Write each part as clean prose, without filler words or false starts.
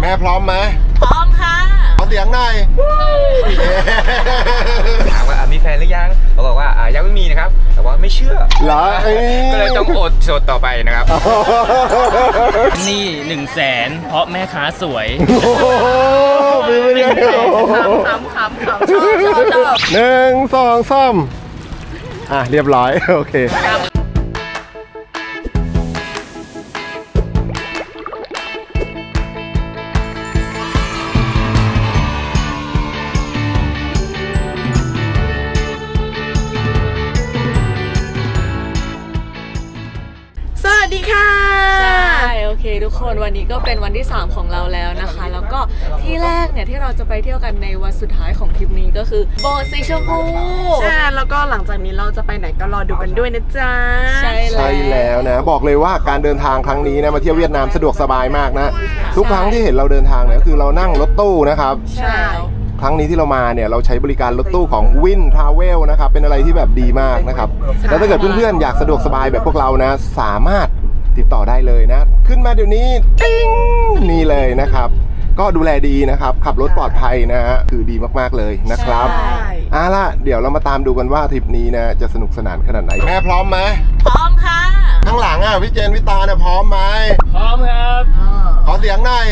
แม่พร้อมไหมพร้อมค่ะขอเสียงหน่อยถามว่ามีแฟนหรือยังเขาบอกว่ายังไม่มีนะครับแต่ว่าไม่เชื่อเหรอก็เลยต้องอดโสดต่อไปนะครับนี่100,000เพราะแม่ค้าสวยมีไม่ได้ขำชอบ 1 2 3เรียบร้อยโอเคสวัสดีค่ะใช่โอเคทุกคนวันนี้ก็เป็นวันที่3ของเราแล้วนะคะแล้วก็ที่แรกเนี่ยที่เราจะไปเที่ยวกันในวันสุดท้ายของทริปนี้ก็คือโบสถ์สีชมพูใช่แล้วก็หลังจากนี้เราจะไปไหนก็รอดูกันด้วยนะจ๊ะใช่แล้วนะบอกเลยว่าการเดินทางครั้งนี้นะมาเที่ยวเวียดนามสะดวกสบายมากนะทุกครั้งที่เห็นเราเดินทางเนี่ยคือเรานั่งรถตู้นะครับใช่ครั้งนี้ที่เรามาเนี่ยเราใช้บริการรถตู้ของวินทราเวลนะครับเป็นอะไรที่แบบดีมากนะครับแล้วถ้าเกิดเพื่อนๆอยากสะดวกสบายแบบพวกเรานะสามารถติดต่อได้เลยนะขึ้นมาเดี๋ยวนี้ติ้งนี่เลยนะครับก็ดูแลดีนะครับขับรถปลอดภัยนะฮะคือดีมากๆเลยนะครับล่ะเดี๋ยวเรามาตามดูกันว่าทริปนี้นะจะสนุกสนานขนาดไหนแม่พร้อมไหมพร้อมค่ะข้างหลังพี่เจนพี่ตาเนี่ยพร้อมไหมพร้อมครับขอเสียงหน่อย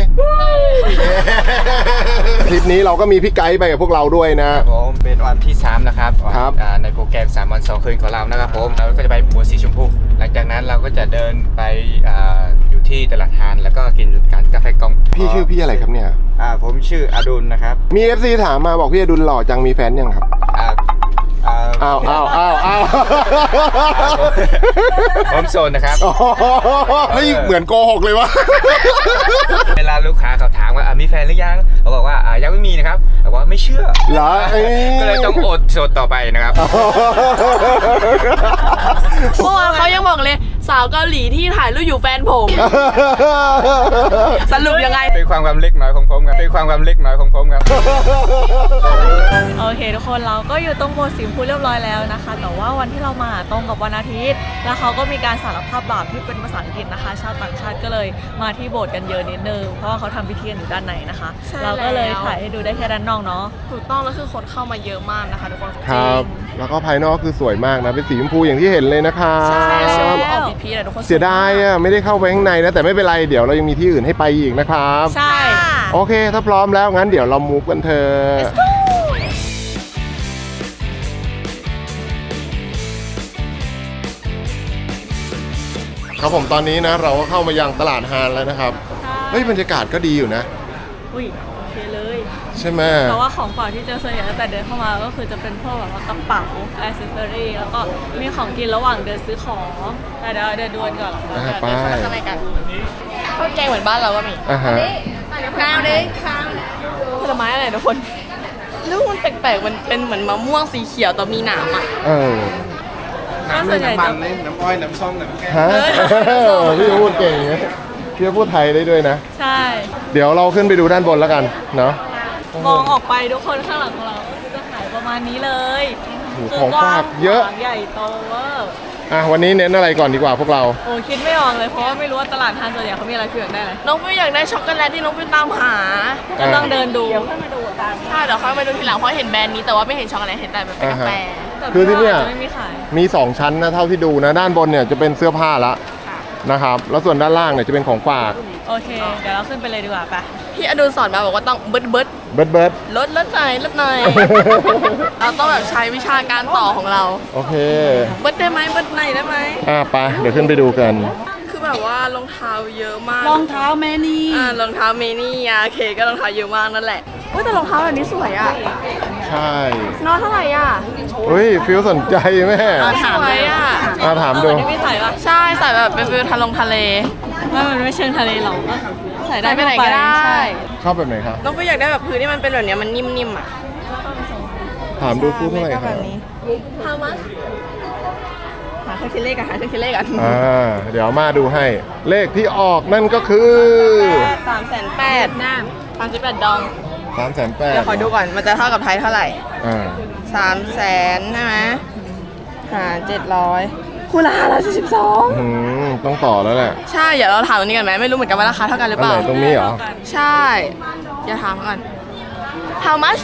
ทริปนี้เราก็มีพี่ไกด์ไปกับพวกเราด้วยนะผมเป็นวันที่3นะครับในโปรแกรม3 วัน 2 คืนของเรานะครับผมเราก็จะไปโบสถ์สีชมพูหลังจากนั้นเราก็จะเดินไปอยู่ที่ตลาดฮานแล้วก็กินกาแฟกองพี่ชื่อพี่อะไรครับเนี่ยผมชื่ออดุลนะครับมี FC ถามมาบอกพี่อดุลหล่อจังมีแฟนยังครับอ้าวผมโซนนะครับเฮ้ยเหมือนโกหกเลยวะเวลาลูกค้าเขาถามว่ามีแฟนหรือยังเขาบอกว่ายังไม่มีนะครับแต่ว่าไม่เชื่อเหรอก็เลยต้องอดโสดต่อไปนะครับเมื่อวานเขายังบอกเลยสาวเกาหลีที่ถ่ายรูปอยู่แฟนผมสรุปยังไงเป็นความเล็กน้อยของผมครับเป็นความเล็กน้อยของผมครับโอเคทุกคนเราก็อยู่ตรงโบสถ์สีชมพูเรียบร้อยแล้วนะคะแต่ว่าวันที่เรามาตรงกับวันอาทิตย์แล้วเขาก็มีการสารภาพบาปที่เป็นภาษาอังกฤษนะคะชาวต่างชาติก็เลยมาที่โบสถ์กันเยอะนิดนึงเพราะว่าเขาทำพิธีกันอยู่ด้านในนะคะเราก็เลยถ่ายให้ดูได้แค่ด้านนอกเนาะถูกต้องแล้วคือคนเข้ามาเยอะมากนะคะทุกคนครับแล้วก็ภายนอกคือสวยมากนะเป็นสีชมพูอย่างที่เห็นเลยนะครับใช่ชมพูออกพีๆเลยทุกคนเสียดายไม่ได้เข้าไปข้างในนะแต่ไม่เป็นไรเดี๋ยวเรายังมีที่อื่นให้ไปอีกนะครับใช่โอเคถ้าพร้อมแล้วงั้นเดี๋ยวเรามูฟกันเถอะครับผมตอนนี้นะเราก็เข้ามายังตลาดฮานแล้วนะครับเฮ้ยบรรยากาศก็ดีอยู่นะอุ้ยโอเคเลยใช่ไหมแต่ว่าของฝากที่เจอส่วนใหญ่ตั้งแต่เดินเข้ามาก็คือจะเป็นพวกแบบว่ากระเป๋าแอคเซสซอรี่แล้วก็มีของกินระหว่างเดินซื้อของเดี๋ยวเดินดูกันก่อนไปข้างในกันข้าวแกงเหมือนบ้านเราก็มีข้าวดิข้าวผลไม้อะไรทุกคนลูกมันแปลกๆมันเป็นเหมือนมะม่วงสีเขียวแต่มีหนามน้ำมันน้ำอ้อยน้ำส้มน้ำแกงพี่พูดเก่งพี่พูดไทยได้ด้วยนะใช่เดี๋ยวเราขึ้นไปดูด้านบนแล้วกันเนาะมองออกไปทุกคนข้างหลังของเราจะขายประมาณนี้เลยของฝากเยอะใหญ่โตวันนี้เน้นอะไรก่อนดีกว่าพวกเราโอ้คิดไม่ออกเลยเพราะว่าไม่รู้ว่าตลาดฮานส่วนใหญ่เขามีอะไรอยากได้อะไรน้องฟิวอยากได้ช็อกโกแลตที่น้องฟิวตามหาก็ต้องเดินดูเดี๋ยวค่อยมาดูกันใช่เดี๋ยวค่อยมาดูทีหลังเพราะเห็นแบรนด์นี้แต่ว่าไม่เห็นช็อกโกแลตเห็นแต่แบบกาแฟคือที่เนี่ยมี2ชั้นนะเท่าที่ดูนะด้านบนเนี่ยจะเป็นเสื้อผ้าละนะครับแล้วส่วนด้านล่างเนี่ยจะเป็นของฝากโอเคเดี๋ยวเราขึ้นไปเลยดีกว่าไปพี่อดุลสอนมาบอกว่าต้องเบิร์ดลดหน่อยเราต้องแบบใช้วิชาการต่อของเราโอเคเบิร์ดได้ไหมเบิร์ดไหนได้ไหมไปเดี๋ยวขึ้นไปดูกันคือแบบว่ารองเท้าเยอะมากรองเท้าเมนี่รองเท้าเมนี่โอเคก็รองเท้าเยอะมากนั่นแหละแต่รองเท้าแบบนี้สวยใช่นอนเท่าไหร่ฟิลสนใจแม่สวยถามดูพี่ใส่ปะใช่ใส่แบบเป็นฟิลทะเลมันไม่เชิงทะเลหรอกใส่ได้ไปไหนก็ได้ชอบแบบไหนครับน้องฟิวอยากได้แบบพื้นที่มันเป็นแบบนี้มันนิ่มถามดูคู่เท่าไหร่ครับ How much หาเครื่องคิดเลขกันเดี๋ยวมาดูให้เลขที่ออกนั่นก็คือ 380,000 ดอง 380,000 เดี๋ยวขอดูก่อนมันจะเท่ากับไทยเท่าไหร่300,000ใช่ไหม700 คู่ละ542 ต้องต่อแล้วแหละใช่เดี๋ยวเราถามตรงนี้กันไหมไม่รู้เหมือนกันว่าราคาเท่ากันหรือเปล่าอันไหนตรงนี้เหรอใช่อย่าถามก่อน how much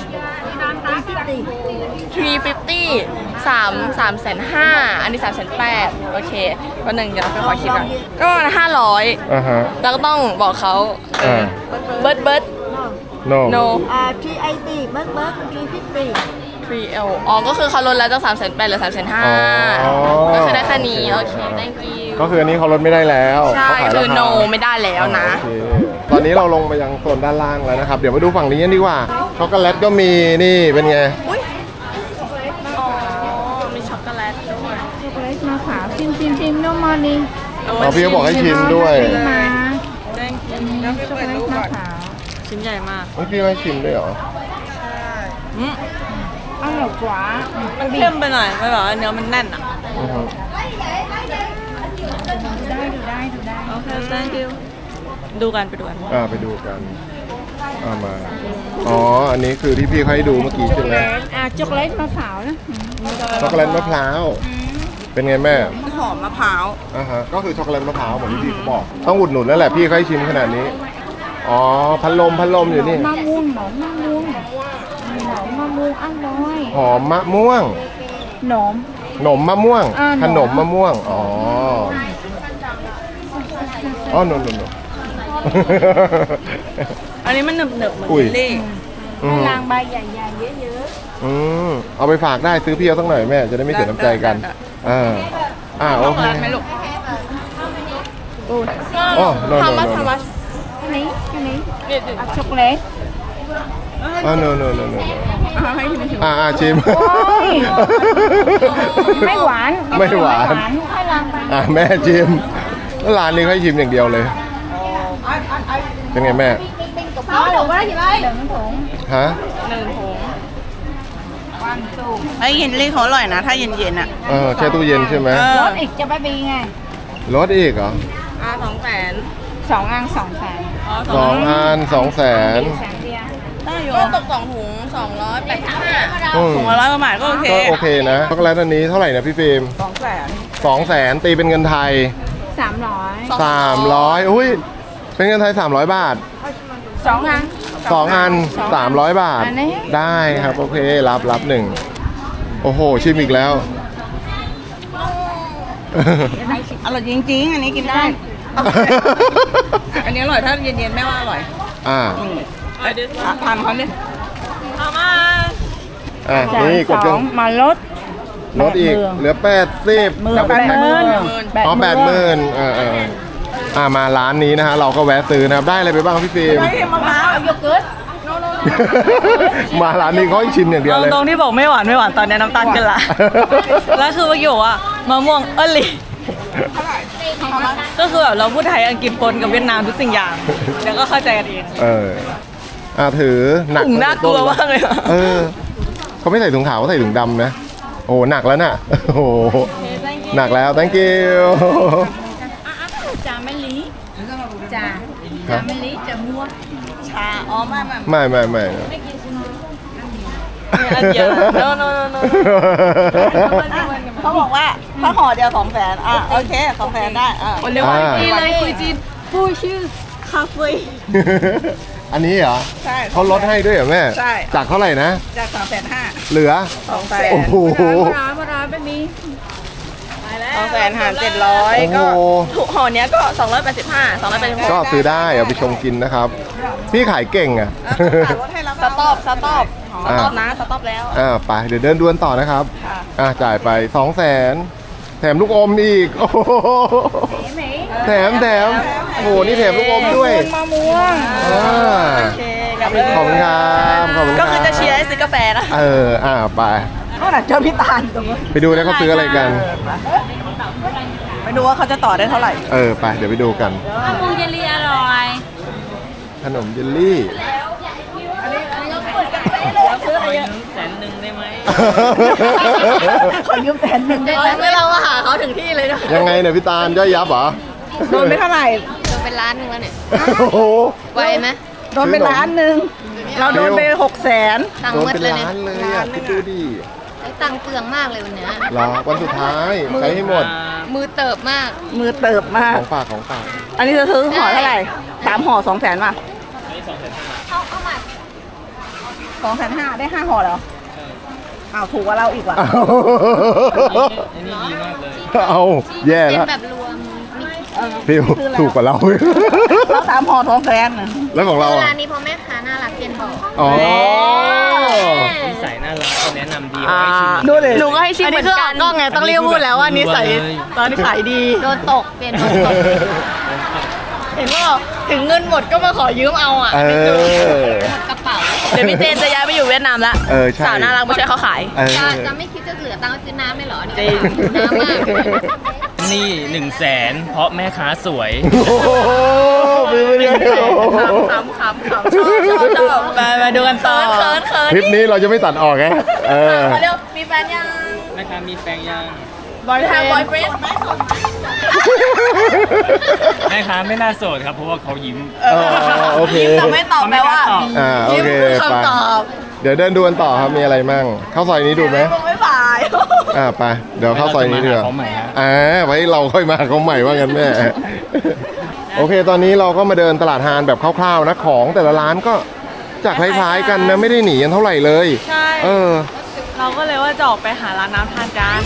350 3,500,000อันนี้3,800,000โอเควันหนึ่งเดี๋ยวเราไปขอคิดก่อนก็ประมาณ500แล้วก็ต้องบอกเขาเบิร์ด no no 380 mất 350 3L อ๋อก็คือเขาลดแล้วจาก3,800,000เหลือ3,500,000ก็คือได้แค่นี้โอเค thank you ก็คืออันนี้เขาลดไม่ได้แล้วใช่เขาขายคือราคา no ไม่ได้แล้วนะโอเคตอนนี้เราลงไปยังโซนด้านล่างแล้วนะครับ เดี๋ยวมาดูฝั่งนี้กันดีกว่าช็อกโกแลตก็มีนี่เป็นไงอ๋อมีช็อกโกแลตด้วย chocolate màu khảo chim no morning พี่เขาบอกให้ชิมด้วย mà thank you chocolate màu khảo ชิ้นใหญ่มากพี่ให้ชิมด้วยเหรอ ăn nhiều quá มันเข้มไปหน่อยไม่แบบว่าเนื้อมันแน่นอ่ะอือฮึโอเค thank you ดูกันไปดูกันไปดูกันมาอ๋ออันนี้คือที่พี่เขาให้ดูเมื่อกี้ใช่ไหม chocolate màu khảo đó ช็อกโกแลตมะพร้าวเป็นไงแม่หอมมะพร้าวก็คือช็อกโกแลตมะพร้าวเหมือนที่พี่เขาบอกต้องอุดหนุนแล้วแหละพี่เขาให้ชิมขนาดนี้อ๋อพัดลมอยู่นี่ măng muông nổm măng muông ăn rồi หอมมะม่วง nổm ขนมมะม่วงหนมขนมมะม่วงอ๋อโนอันนี้มันหนึบเหมือนอุ้ยเยลลี่ làng bay dài dài dễ dữ เอาไปฝากได้ซื้อพี่เอาสักหน่อยแม่จะได้ไม่เสียน้ำใจกันโอเคร้านไหมลูกอ๋อ no ทำมาทำมา cái này chocolate ให้ชิมชิม ôi mấy quán ไม่หวาน hay làng bay แม่ชิมแล้วร้านนี้เขาให้ชิมอย่างเดียวเลย เป็นไงแม่ 6 được quá chị ơi đừng thủng ฮะไอ้เยลลี่เขาอร่อยนะ ถ้าเย็นๆอ่ะแช่ตู้เย็นใช่ไหม lót ịt cho baby nghe ลดอีกเหรอ 200,000 2 ăn 2 sàn 2 อัน 200,000 sàn kia ก็ตก2 ถุง285 ถุงละ100 กว่าบาทก็โอเคก็โอเคนะช็อกโกแลตอันนี้เท่าไหร่นะพี่ฟิล์ม 200,000ตีเป็นเงินไทย 300 300อุ้ยเป็นเงินไทย300 บาท 2 ăn 2 อัน 300 บาทอันนี้ได้ครับโอเครับหนึ่งโอ้โหชิมอีกแล้วอร่อยจริงๆ อันนี้กินได้ อันนี้อร่อยถ้าเย็นๆแม่ว่าอร่อย ทานเขาเนี่ยเอามานี่กดกัน 2 mà lót ลดอีกเหลือ80แล้วเป็นแพ็ค อ๋อ80,000มาร้านนี้นะฮะเราก็แวะซื้อนะครับได้อะไรไปบ้างพี่ฟิล์มมะพร้าวโยเกิร์ตมาร้านนี้เขาให้ชิมอย่างเดียวเลยตรงที่บอกไม่หวานตอนนี้น้ำตาลเกินละ แล้วคือเมื่อกี้บอกว่ามะม่วงลิก็คือแบบเราพูดไทยอังกฤษปนกับเวียดนามทุกสิ่งอย่างเดี๋ยวก็เข้าใจกันเองถือหนักถุงน่ากลัวมากเลยอะเขาไม่ใส่ถุงขาวเขาใส่ถุงดำนะโอ้หนักแล้วน่ะโอ้หนักแล้ว thank you trà mấy lý trà mấy lý trà mua ชาอ๋อไม่ไม่อันเดียว no เขาบอกว่าถ้าห่อเดียว200,000โอเค200,000ได้วันนี้วันจีนเลยคุยจีนผู้ชื่อคาเฟ่อันนี้เหรอใช่เขาลดให้ด้วยเหรอแม่ใช่จากเท่าไหร่นะจาก3,500 เหลือ 200,000 โอ้โห mà rồi baby 200,000หาร700ก็ถูกห่อเนี้ยก็285 ก็ซื้อได้เอาไปชงกินนะครับ พี่ขายเก่งอ่ะสต็อปสต็อปแล้วไปเดี๋ยวเดินดวนต่อนะครับจ่ายไป 200,000แถมลูกอมอีกโอ้โหแถมโอ้โหนี่แถมลูกอมด้วยมะม่วงโอเคขอบคุณครับก็คือจะเชียร์ให้ซื้อกาแฟนะไปก็น่ะเจอพี่ตาลตรงนี้ไปดูแล้วเขาซื้ออะไรกันไปดูว่าเขาจะต่อได้เท่าไหร่ไปเดี๋ยวไปดูกันมะม่วงเยลลี่อร่อยขนมเยลลี่ 100,000ได้ไหมขอยืม100,000ได้ไหมไม่เราก็หาเขาถึงที่เลยนะยังไงเนี่ยพี่ตาลย่อยยับเหรอโดนไปเท่าไหร่โดนเป็นล้านหนึ่งแล้วเนี่ยโอ้โหไวไหมโดนไป1,000,000เราโดนไป600,000 ตังโดค์นมืดเป็นเลยเนี่ยล้านเลยคิดดูดิตังค์เปลืองมากเลยวันเนี้ยรอวันสุดท้ายใช้ให้หมดมือเติบมากมือเติบมากของฝากของฝากอันนี้จะซื้อห่อเท่าไหร่3 ห่อ 200,000 ป่ะเอามา 250,000ได้5 ห่อเหรออ้าวถูกกว่าเราอีกว่ะอันนี้ดีมากเลยเอาแย่เป็นแล้วแบบรวมฟิวถูกกว่าเราเรา3 ห่อ 200,000 แล้วของเราเวอ่ะลานี้พอแม่ค้าน่ารักเกณฑ์บอกอ๋อนิสัยน่ารักเขาแนะนำดีดูเลยหนูก็ให้ชิมเหมือนกันก็ไงต้องเรียกพูดแล้วว่านิสัยตอนขายดีโดนตกเปลี่ยนโดนตกเห็นว่าถึงเงินหมดก็มาขอยืมเอาอ่ะเออกระเป๋าเดี๋ยวพี่เจนจะย้ายไปอยู่เวียดนามแล้วเออใช่สาวน่ารักมาช่วยเขาขายเออจะไม่คิดจะเหลือตังค์ซื้อน้ำเลยเหรอจริงน้ำมากนี่100,000เพราะแม่ค้าสวยโอ้โหฟิวเป็นไงขำชอบมาดูกันต่อเขินคลิปนี้เราจะไม่ตัดออกไงเออมาเร็วมีแฟนยังแม่ค้ามีแฟนยังบอยเฟรนด์แม่ค้าไม่น่าโสดครับเพราะว่าเขายิ้มโอเคแต่ไม่ตอบแปลว่าโอเคยิ้มคือไปคำตอบเดี๋ยวเดินดูกันต่อครับมีอะไรมั่งเข้าซอยนี้ดูไหมไม่บ่ายไปเดี๋ยวเข้าซอยนี้ดีกว่าเขาใหม่ฮะไว้เราค่อยมาเขาใหม่ว่ากันแม่ โอเคตอนนี้เราก็มาเดินตลาดฮานแบบคร่าวๆนะของแต่ละร้านก็จะคล้ายๆกันนะไม่ได้หนีกันเท่าไหร่เลยใช่ เราก็เลยว่าจะออกไปหาร้านน้ำทานกัน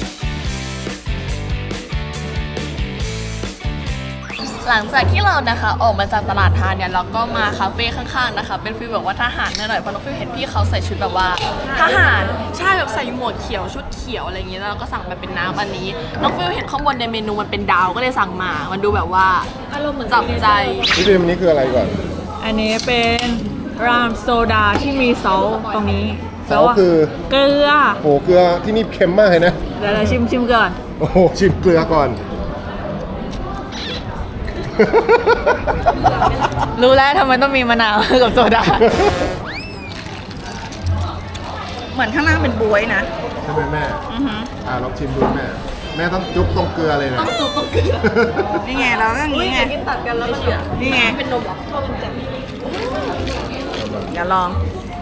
หลังจากที่เรานะคะออกมาจากตลาดทานเนี่ยเราก็มาคาเฟ่ข้างๆนะคะเป็นฟีลแบบว่าทหารหน่อยๆเพราะน้องฟิลเห็นพี่เขาใส่ชุดแบบว่าทหารใช่แบบใส่หมวกเขียวชุดเขียวอะไรอย่างเงี้ยแล้วเราก็สั่งไปเป็นน้ำอันนี้น้องฟิลเห็นข้างบนในเมนูมันเป็นดาวก็เลยสั่งมามันดูแบบว่าจับใจพี่พิมพ์อันนี้คืออะไรก่อนอันนี้เป็นรามโซดาที่มีซอสตรงนี้ซอสคือเกลือโอ้เกลือที่นี่เค็มมากเลยนะเดี๋ยวเราชิมก่อนโอ้โหชิมเกลือก่อนรู้แล้วทำไมต้องมีมะนาว กับโซดาเหมือนข้างล่างเป็นบวยนะใช่ไหมแม่ลองชิมดูแม่แม่ต้องจุ๊บตรงเกลือเลยนะนี่ไงเราก็อย่างนี้ไงกินตัดกันแล้วมันเหลือนี่ไงเป็นนมเหรออย่าลอง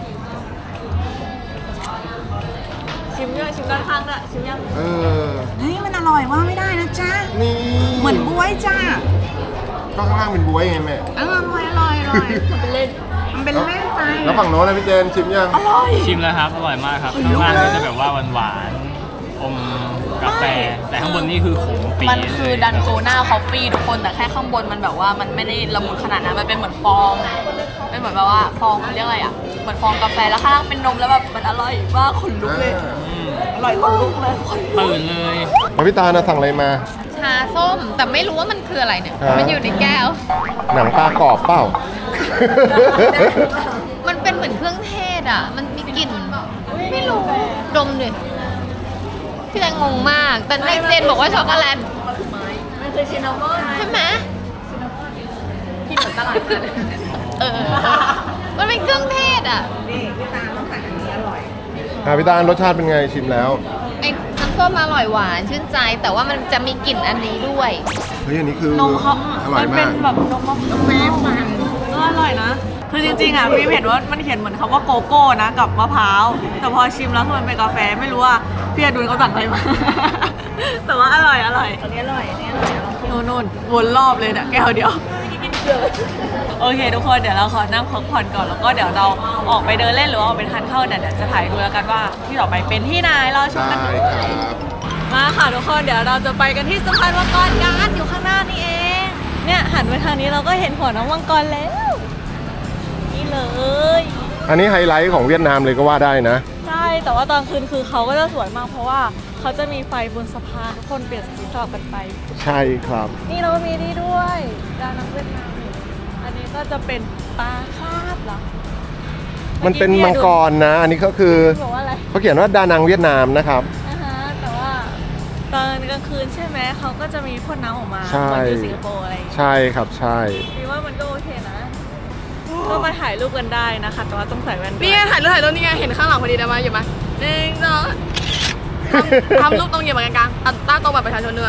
ชิมด้วยชิมด้านข้างด้วยชิมยังเฮ้ยมันอร่อยว่าไม่ได้นะจ๊ะนี่เหมือนบวยจ้าก็ข้างล่างเป็นบ๊วยไงแม่อร่อยมันเป็นเล่นไปแล้วฝั่งโน้นนะพี่เจนชิมยังชิมแล้วครับ อร่อยมากครับ ข้างล่างก็จะแบบว่าหวานๆอมกาแฟ แต่ข้างบนนี่คือขมปี๊ดมันคือดันโกน่าคอฟฟี่ทุกคนแต่แค่ข้างบนมันแบบว่ามันไม่ได้ละมุนขนาดนั้นมันเป็นเหมือนฟองเป็นเหมือนแบบว่าฟองเขาเรียกอะไรอ่ะเหมือนฟองกาแฟแล้วข้างล่างเป็นนมแล้วแบบมันอร่อยมากขนลุกเลยอร่อยขนลุกเลยตื่นเลยพี่ตาสั่งอะไรมาชาส้มแต่ไม่รู้ว่ามันคืออะไรเนี่ย มันอยู่ในแก้วหนังปลากรอบเปล่ามันเป็นเหมือนเครื่องเทศอ่ะ มันมีกลิ่นไม่รู้ดมดิพี่แจงงงมาก แต่ในเจนบอกว่าช็อกโกแลตมันคือชินนามอนใช่ไหมกินเหมือนตลาดนัดมันเป็นเครื่องเทศอ่ะพี่ตารสชาติเป็นไงชิมแล้วไอ้น้ำส้มอร่อยหวานชื่นใจ แต่ว่ามันจะมีกลิ่นอันนี้ด้วยเฮ้ยอันนี้คือนมเขาอร่อยมันเป็มาน กแบบนมมะพร้าวก็อร่อยนะ คือจริงๆอ่ะพี่เห็นว่ามันเขียนเหมือนคำว่าโกโก้นะกับมะพร้าว แต่พอชิมแล้วคือมันเป็นกาแฟไม่รู้ว่าพี่อดุลเขาสั่งอะไรมา แต่ว่าอร่อยอันนี้อร่อยนู่นวนรอบเลยเนี่ยแก้วเดียว โอเคทุกคนเดี๋ยวเราขอนั่งพักผ่อนก่อนแล้วก็เดี๋ยวเราออกไปเดินเล่นหรือว่าออกไปทานข้าวเนี่ยเดี๋ยวจะถ่ายดูแล้วกันว่าที่ต่อไปเป็นที่ไหนเราชมได้กันครับมาค่ะทุกคนเดี๋ยวเราจะไปกันที่สะพานมังกรกันอยู่ข้างหน้านี่เองเนี่ยหันไปทางนี้เราก็เห็นหัวน้องมังกรแล้วนี่เลยอันนี้ไฮไลท์ของเวียดนามเลยก็ว่าได้นะใช่แต่ว่าตอนคืนคือเขาก็จะสวยมากเพราะว่าเขาจะมีไฟบนสะพานทุกคนเปลี่ยนสีสลับกันไปใช่ครับนี่เรามีนี่ด้วยดานังเวียดนามอันนี้ก็จะเป็นปลาคาบเหรอมันเป็นมังกรนะ อันนี้ก็คือบอกว่าอะไรเขาเขียนว่าดานังเวียดนามนะครับแต่ว่าตอนกลางคืนใช่ไหมเขาก็จะมีพ่นน้ำออกมาใช่เหมือนอยู่สิงคโปร์อะไรอย่างเงี้ยใช่ครับใช่พี่ว่ามันก็โอเคนะก็มาถ่ายรูปกันได้นะคะแต่ว่าต้องใส่แว่นด้วยนี่ไงถ่ายรูปนี่ไงเห็นข้างหลังพอดีได้ไหมอยู่ไหม1 2ทำรูปตรงเหยียบกลางๆตั้งตรงแบบประชาชนเนื้อ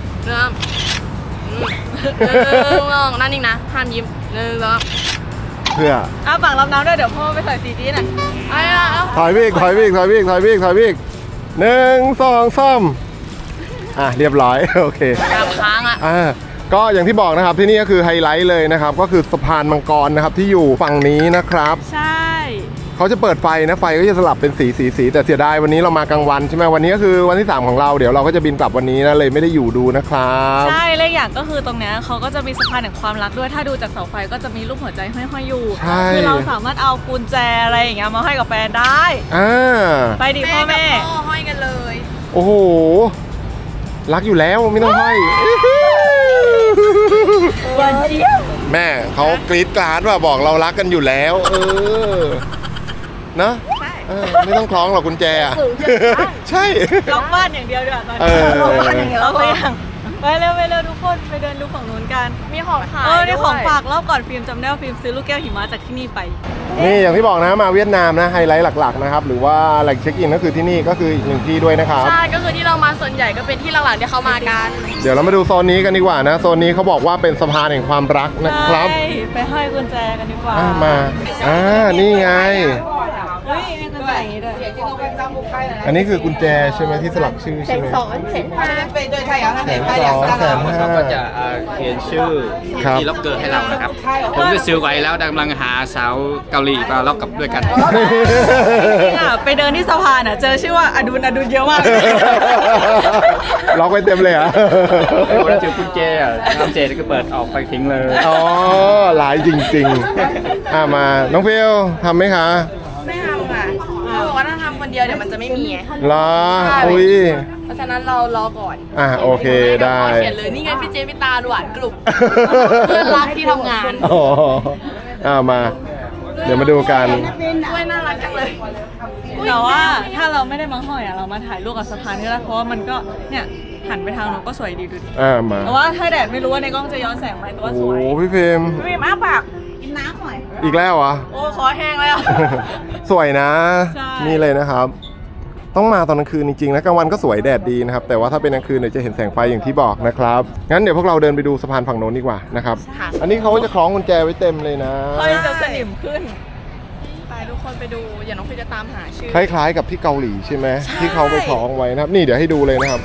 หนึ่งสองนั่นนิ่งนะห้ามยิ้ม1 2 เพื่อปากรับน้ำด้วยเดี๋ยวพ่อไปใส่ซีดีน่ะถอยพี่ถอยพี่ถอยพี่ถอยพี่ถอยพี่1 2 3เรียบร้อย โอเคกามค้างอ่ะก็อย่างที่บอกนะครับที่นี่ก็คือไฮไลท์เลยนะครับก็คือสะพานมังกรนะครับที่อยู่ฝั่งนี้นะครับใช่เขาจะเปิดไฟนะไฟก็จะสลับเป็นสีแต่เสียดายวันนี้เรามากลางวันใช่ไหมวันนี้ก็คือวันที่3ของเราเดี๋ยวเราก็จะบินกลับวันนี้นะเลยไม่ได้อยู่ดูนะครับใช่และอย่างก็คือตรงนี้เขาก็จะมีสะพานแห่งความรักด้วยถ้าดูจากเสาไฟก็จะมีรูปหัวใจห้อยๆอยู่คือเราสามารถเอากุญแจอะไรอย่างเงี้ยมาให้กับแฟนได้ไปดิพ่อแม่ห้อยกันเลยโอ้โหรักอยู่แล้วไม่ต้องห้อยแม่เขากรี๊ดกราดว่าบอกเรารักกันอยู่แล้วเนอะไม่ต้องคล้องหรอกกุญแจใช่ล็อกบ้านอย่างเดียวดีกว่าตอนนี้ล็อกบ้านอย่างเดียวล็อกอย่างไปเร็วทุกคนไปเดินดูฝั่งนู้นกันมีของขายนี่ของฝากรอบก่อนฟิล์มจำได้ว่าฟิล์มซื้อลูกแก้วหิมะจากที่นี่ไปนี่อย่างที่บอกนะมาเวียดนามนะไฮไลท์หลักๆนะครับหรือว่าแหล่งเช็คอินก็คือที่นี่ก็คืออีก1ที่ด้วยนะครับใช่ก็คือที่เรามาส่วนใหญ่ก็เป็นที่หลังๆที่เขามากันเดี๋ยวเรามาดูโซนนี้กันดีกว่านะโซนนี้เขาบอกว่าเป็นสะพานแห่งความรักนะครับไปห้อยกุญแจกันดีกว่ามานี่ไงมีกุญแจอย่างนี้ด้วยอันนี้คือกุญแจใช่ไหมที่สลักชื่อใช่ไหมเขาก็จะเขียนชื่อที่ล็อกเกอร์ให้เรานะครับผมก็ซื้อไว้แล้วกำลังหาสาวเกาหลีมาล็อกกับด้วยกันไปเดินที่สะพานเจอชื่อว่าอดุลเยอะมากล็อกไว้เต็มเลยแล้วเจอกุญแจกุญแจก็เปิดออกไปทิ้งเลยหลายจริงๆมาน้องฟิลทำไหมคะไม่ทำค่ะเขาบอกว่าถ้าทำคนเดียวเดี๋ยวมันจะไม่มีรออุ้ยเพราะฉะนั้นเรารอก่อนโอเคได้เขียนเลยนี่ไงพี่เจพี่ตาหวานกลุ่มเพื่อนรักที่ทำงานมาเดี๋ยวมาดูกันด้วยน่ารักจังเลยแต่ว่าถ้าเราไม่ได้มาห้อยเรามาถ่ายรูปกับสะพานก็ได้เพราะว่ามันก็เนี่ยหันไปทางนู้นก็สวยดีดูดิมาแต่ว่าถ้าแดดไม่รู้ว่าในกล้องจะย้อนแสงไหมแต่ว่าสวยโอ้พี่ฟิล์มอ้าปากกินน้ำหน่อยอีกแล้วเหรอโอ้ขอแห้งแล้วสวยนะนี่เลยนะครับต้องมาตอนกลางคืนจริงๆนะกลางวันก็สวยแดดดีนะครับแต่ว่าถ้าเป็นกลางคืนเนี่ยจะเห็นแสงไฟอย่างที่บอกนะครับงั้นเดี๋ยวพวกเราเดินไปดูสะพานฝั่งโน้นดีกว่านะครับอันนี้เขาจะคล้องกุญแจไว้เต็มเลยนะจะสนิมขึ้นไปทุกคนไปดูอย่าน้องฟิจะตามหาชื่อคล้ายๆกับที่เกาหลีใช่ไหมที่เขาไปคล้องไว้นะครับนี่เดี๋ยวให้ดูเลยนะครับ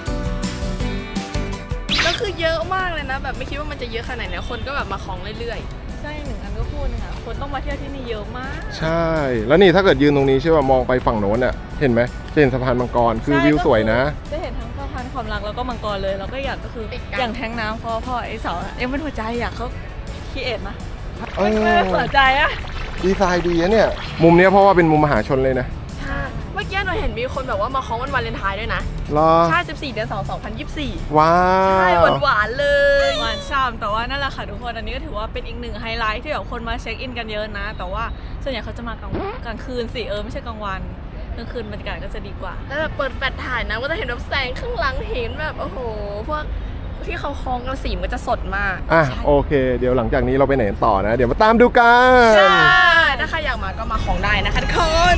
ก็คือเยอะมากเลยนะแบบไม่คิดว่ามันจะเยอะขนาดนี้คนก็แบบมาคล้องเรื่อยๆใช่1 อันก็พูดนะคะคนต้องมาเที่ยวที่นี่เยอะมากใช่แล้วนี่ถ้าเกิดยืนตรงนี้ใช่ป่ะมองไปฝั่งโน้นอ่ะเห็นไหมจะเห็นสะพานมังกรคือวิวสวยนะจะเห็นทั้งสะพานความรักแล้วก็มังกรเลยแล้วก็อยากก็คืออย่างแทงน้ำพอไอ้เสายังเป็นหัวใจอยากเขาคิดเอ็ดนะหัวใจอะดีไซน์ดีนะเนี่ยมุมนี้เพราะว่าเป็นมุมมหาชนเลยนะเมื่อกี้หนูเห็นมีคนแบบว่ามาคล้องวันวาเลนไทน์ด้วยนะใช่14 เดือน 2 2024 ว้าวใช่หวานเลยหวานช่ำแต่ว่านั่นแหละค่ะทุกคนอันนี้ก็ถือว่าเป็นอีก1 ไฮไลท์ที่แบบคนมาเช็คอินกันเยอะนะแต่ว่าส่วนใหญ่เขาจะมากลางคืนสิไม่ใช่กลางวันกลางคืนบรรยากาศก็จะดีกว่าแล้วแบบเปิดแฟลชถ่ายนะก็จะเห็นแบบแสงข้างหลังเห็นแบบโอ้โหพวกที่เขาคล้องกันสีมันก็จะสดมากโอเคเดี๋ยวหลังจากนี้เราไปไหนต่อนะเดี๋ยวมาตามดูกันใช่ถ้าใครอยากมาก็มาคล้องได้นะคะทุกคน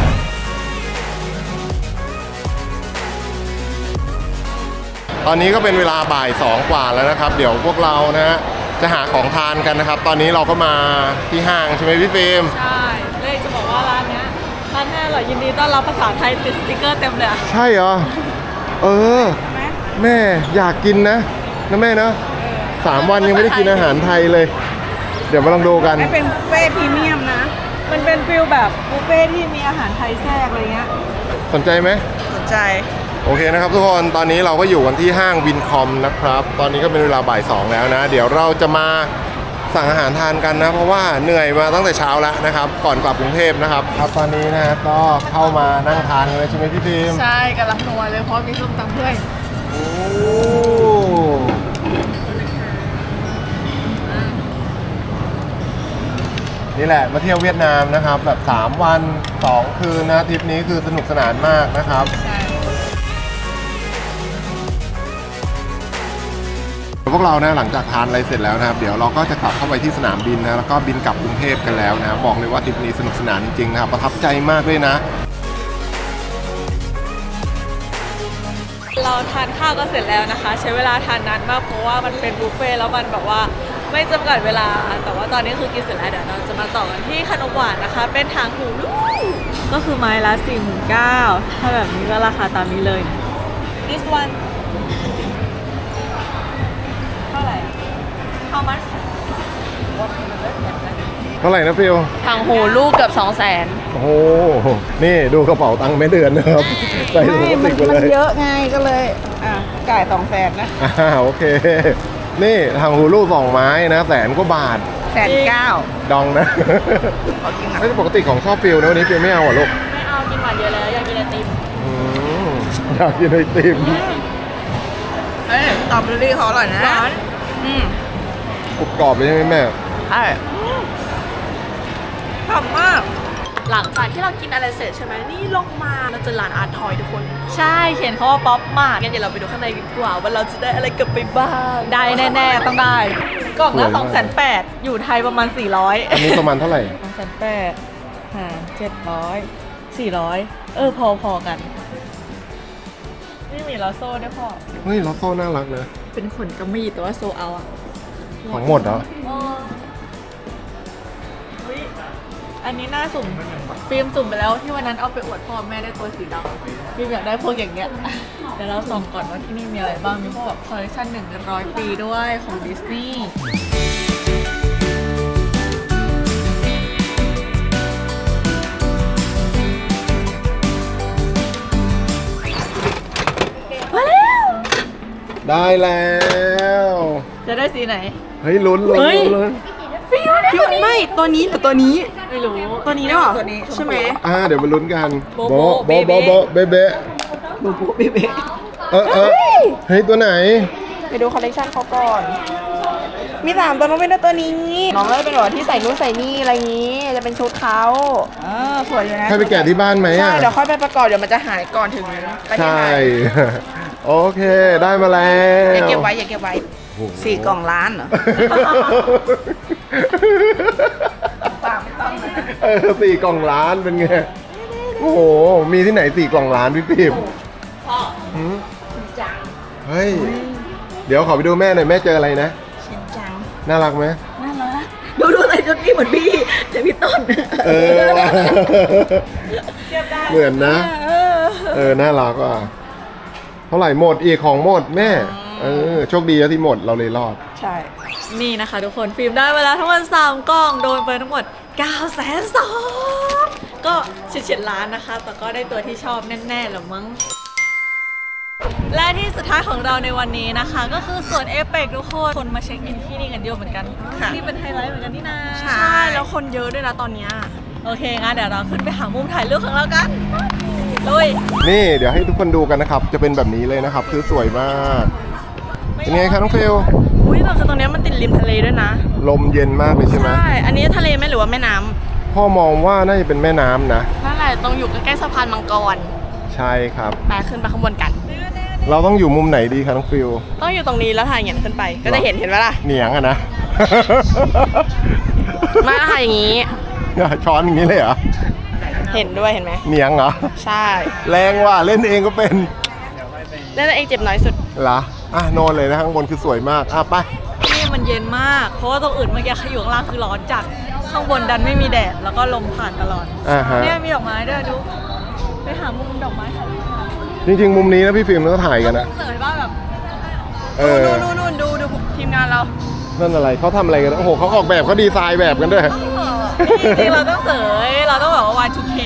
ตอนนี้ก็เป็นเวลาบ่าย2 กว่าแล้วนะครับเดี๋ยวพวกเรานะจะหาของทานกันนะครับตอนนี้เราก็มาที่ห้างใช่ไหมพี่ฟิล์มใช่เลยจะบอกว่าร้านนี้ร้านแม่อร่อยยินดีต้อนรับภาษาไทยติดสติ๊กเกอร์เต็มเลยใช่เหรอแม่อยากกินนะแม่นะ3 วันยังไม่ได้กินอาหารไทยเลยเดี๋ยวมาลองดูกันไม่เป็นบุฟเฟ่พรีเมียมนะมันเป็นฟิลแบบบุฟเฟ่ที่มีอาหารไทยแทรกอะไรเงี้ยสนใจไหมสนใจโอเคนะครับทุกคนตอนนี้เราก็อยู่กันที่ห้างวินคอมนะครับตอนนี้ก็เป็นเวลาบ่าย2แล้วนะเดี๋ยวเราจะมาสั่งอาหารทานกันนะเพราะว่าเหนื่อยมาตั้งแต่เช้าแล้วนะครับก่อนกลับกรุงเทพนะครับตอนนี้นะก็เข้ามานั่งทานเลยใช่ไหมพี่ฟิล์มใช่กำลังนัวเลยเพราะมีส้มตำด้วยนี่แหละมาเที่ยวเวียดนามนะครับแบบ3 วัน 2 คืนนะทริปนี้คือสนุกสนานมากนะครับพวกเรานะหลังจากทานอะไรเสร็จแล้วนะครับเดี๋ยวเราก็จะกลับเข้าไปที่สนามบินนะแล้วก็บินกลับกรุงเทพกันแล้วนะบอกเลยว่าทริปนี้สนุกสนานจริงๆนะครับประทับใจมากด้วยนะเราทานข้าวก็เสร็จแล้วนะคะใช้เวลาทานนานมากเพราะว่ามันเป็นบุฟเฟ่แล้วมันแบบว่าไม่จำกัดเวลาแต่ว่าตอนนี้คือกินเสร็จแล้วเดี๋ยวเราจะมาต่อกันที่ขนมหวานนะคะเป็นทางหูลูกก็คือไม้ละ 49,000ถ้าแบบนี้ก็ราคาตามนี้เลย this one เท่าไหร่ how much เท่าไหร่นะฟิลทางหูลูกเกือบ200,000 โอ้โหนี่ดูกระเป๋าตังค์ไม่เดือนนะครับใส่ถุงพลาสติกไปมัเลนยเยอะไงก็เลยจ่าย200,000นะโอเค นี่ทางหูลูก2 ไม้นะ100,000 กว่าบาท 109,000 ดองนะขอกินหน่อยไม่ใช่ปกติของชอบฟิลนะวันนี้ฟิลไม่เอาเหรอลูกไม่เอากินหวานเยอะแล้วอยากกินไอติมอยากกินไอติมเอ้ยสตรอเบอรี่เขาอร่อยนะหวานกรุบกรอบเลยใช่ไหมแม่ใช่ชอบมากหลังจากที่เรากินอะไรเสร็จใช่ไหมนี่ลงมาเราเจอร้านอาร์ตทอยทุกคนใช่เขียนเขาว่าป๊อปมากงั้นเดี๋ยวเราไปดูข้างในกันดีกว่าว่าเราจะได้อะไรกลับไปบ้างได้แน่ๆต้องได้กล่องละสวยมาก 280,000อยู่ไทยประมาณ400 อันนี้ประมาณเท่าไหร่ 280,000หาร700 400พอกันนี่มีลอโซ่ด้วยพ่อเฮ้ยลอตโซ่น่ารักนะเป็นขนกำมะหยี่แต่ว่าโซเอาอะของหมดเหรออุ๊ยอันนี้น่าสุ่มฟิล์มสุ่มไปแล้วที่วันนั้นเอาไปอวดพ่อแม่ได้ตัวสีดำฟิล์มอยากได้พวกอย่างเงี้ยเดี๋ยวเราส่องก่อนว่าที่นี่มีอะไรบ้างมีพวกแบบคอลเลคชัน100 ปีด้วยของดิสนีย์มาแล้วได้แล้วจะได้สีไหนเฮ้ยลุ้นลุ้นเฮ้ยลุ้นฟิวได้ตัวนี้ไม่ตัวนี้หรือตัวนี้ไม่รู้ตัวนี้ได้หรอตัวนี้ใช่ไหมเดี๋ยวมาลุ้นกันโบโบเบเบ้โบเบเบ้บูบูบีบีเฮ้ยตัวไหนไปดูคอลเลคชันเขาก่อน มี3ตัวน้องเป็นตัวนี้ น้องเลยเป็นแบบที่ใส่นู่นใส่นี่อะไรอย่างนี้ จะเป็นชุดเขาสวยอยู่นะให้ไปแกะที่บ้านไหมใช่อ่ะเดี๋ยวค่อยไปประกอบเดี๋ยวมันจะหายก่อนถึงประเทศใช่ไทยโอเคได้มาแล้วอย่าเก็บไว้อย่าเก็บไว้4 กล่องล้านเหรอ 4 กล่องล้านเป็นไง โอ้โห มีที่ไหน4 กล่องล้านพี่พิมพ์หืมเฮ้ย เดี๋ยวขอไปดูแม่หน่อยแม่เจออะไรนะชินจังน่ารักไหมดูใส่ชุดนี้เหมือนพี่เจพี่ต้นว่ะเหมือนนะ น่ารักอ่ะ เท่าไหร่หมดอีกของหมดแม่ โชคดีแล้วที่หมดเราเลยรอดใช่นี่นะคะทุกคนฟิล์มได้เวลาทั้งหมด3 กล่องโดนไปทั้งหมด902,000ก็เฉียดๆล้านนะคะ แต่ก็ได้ตัวที่ชอบแน่ๆแหละมั้ง และที่สุดท้ายของเราในวันนี้นะคะ ก็คือสวนเอเปกทุกคนมาเช็คอินที่นี่กันเยอะเหมือนกันนี่เป็นไฮไลท์เหมือนกันนี่นะใช่แล้วคนเยอะด้วยนะตอนเนี้ยโอเคงั้นเดี๋ยวเราขึ้นไปหามุมถ่ายรูปของเรากันลุยนี่เดี๋ยวให้ทุกคนดูกันนะครับ จะเป็นแบบนี้เลยนะครับ คือสวยมาก เป็นไงคะน้องเฟลอุ้ยแต่คือตรงเนี้ยมันติดริมทะเลด้วยนะลมเย็นมากเลยใช่ไหมใช่ อันนี้ทะเลไหมหรือว่าแม่น้ำพ่อมองว่าน่าจะเป็นแม่น้ำนะนั่นแหละตรงอยู่ใกล้ๆสะพานมังกรใช่ครับไปขึ้นไปข้างบนกันเราต้องอยู่มุมไหนดีคะน้องฟิลต้องอยู่ตรงนี้แล้วถ่ายอย่างนี้ขึ้นไป ก็จะเห็นไหมล่ะเหนียงอะนะมาถ่ายอย่างนี้ช้อนอย่างนี้เลยเหรอเห็นด้วยเห็นไหมเหนียงเหรอใช่แรงว่ะเล่นเองก็เป็นแล้วตัวเองเจ็บน้อยสุดเหรอโนนเลยนะข้างบนคือสวยมากไปที่นี่มันเย็นมากเพราะว่าตรงอื่นเมื่อกี้อยู่ข้างล่างคือร้อนจัดข้างบนดันไม่มีแดดแล้วก็ลมผ่านตลอดฮะเนี่ยมีดอกไม้ด้วยดูไปหามุมดอกไม้ถ่ายรูปกันจริงๆ มุมนี้นะพี่ฟิล์มก็ถ่ายกันนะเสยว่าแบบนู่นดูทีมงานเรานั่นอะไรเขาทำอะไรกันนะโอ้โหเขาออกแบบเขาดีไซน์แบบกันด้วยจริงๆเราต้องเสยเราต้องแบบว่า Y2K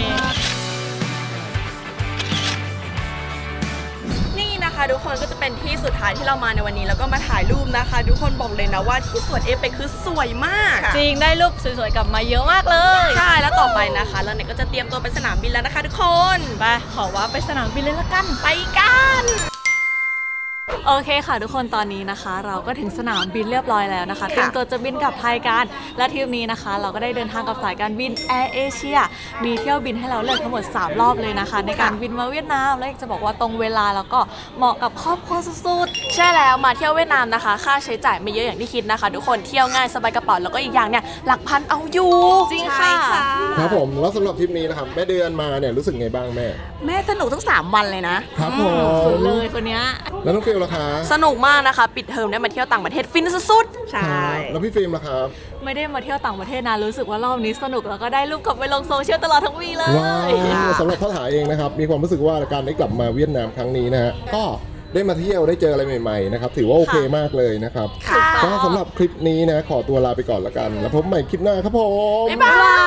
นี่นะคะทุกคนก็จะเป็นที่สุดท้ายที่เรามาในวันนี้แล้วก็มาถ่ายรูปนะคะ ทุกคนบอกเลยนะว่าที่สวนเอเปกคือสวยมากจริงได้รูปสวยๆกลับมาเยอะมากเลยใช่แล้วต่อไปนะคะเราเนี่ยก็จะเตรียมตัวไปสนามบินแล้วนะคะทุกคนไปขอว่าไปสนามบินเลยละกันไปกันโอเคค่ะทุกคนตอนนี้นะคะ เราก็ถึงสนามบินเรียบร้อยแล้วนะคะเตรียมตัวจะบินกลับไทยกันและทริปนี้นะคะ เราก็ได้เดินทางกับสายการบินแอร์เอเชียมีเที่ยวบินให้เราเลือกทั้งหมด3 รอบเลยนะคะ ในการบินมาเวียดนามและอยากจะบอกว่าตรงเวลาแล้วก็เหมาะกับครอบครัวสุดๆใช่แล้วมาเที่ยวเวียดนามนะคะค่าใช้จ่ายไม่เยอะอย่างที่คิดนะคะทุกคนเที่ยวง่ายสบายกระเป๋าแล้วก็อีกอย่างเนี่ยหลักพันเอาอยู่จริงค่ะครับผมแล้วสำหรับทริปนี้นะครับแม่เดือนมาเนี่ยรู้สึกไงบ้างแม่สนุกทั้ง3 วันเลยนะครับผมเลยคนนี้แล้วน้องฟิลล่ะคะสนุกมากนะคะปิดเทอมได้มาเที่ยวต่างประเทศฟินสุดๆใช่แล้วพี่ฟิล์มล่ะครับไม่ได้มาเที่ยวต่างประเทศนะรู้สึกว่ารอบนี้สนุกแล้วก็ได้รูปกลับไปลงโซเชียลตลอดทั้งวีเลยว้าวสำหรับพ่อถาเองนะครับมีความรู้สึกว่าการได้กลับมาเวียดนามครั้งนี้นะฮะก็ได้มาเที่ยวได้เจออะไรใหม่ๆนะครับถือว่าโอเคมากเลยนะครับก็สำหรับคลิปนี้นะขอตัวลาไปก่อนละกันแล้วพบใหม่คลิปหน้าครับผมบ๊ายบาย